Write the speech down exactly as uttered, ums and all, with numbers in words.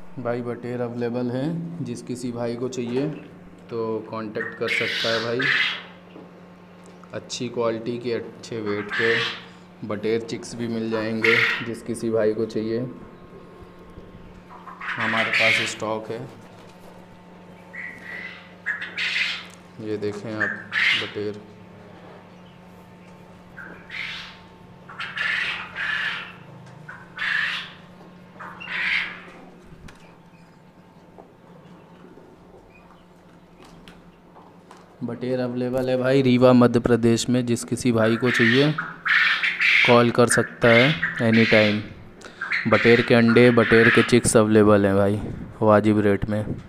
भाई बटेर अवेलेबल है, जिस किसी भाई को चाहिए तो कांटेक्ट कर सकता है भाई। अच्छी क्वालिटी के अच्छे वेट के बटेर चिक्स भी मिल जाएंगे, जिस किसी भाई को चाहिए हमारे पास स्टॉक है। ये देखें आप बटेर। बटेर अवेलेबल है भाई रीवा मध्य प्रदेश में, जिस किसी भाई को चाहिए कॉल कर सकता है एनी टाइम। बटेर के अंडे, बटेर के चिक्स अवेलेबल हैं भाई वाजिब रेट में।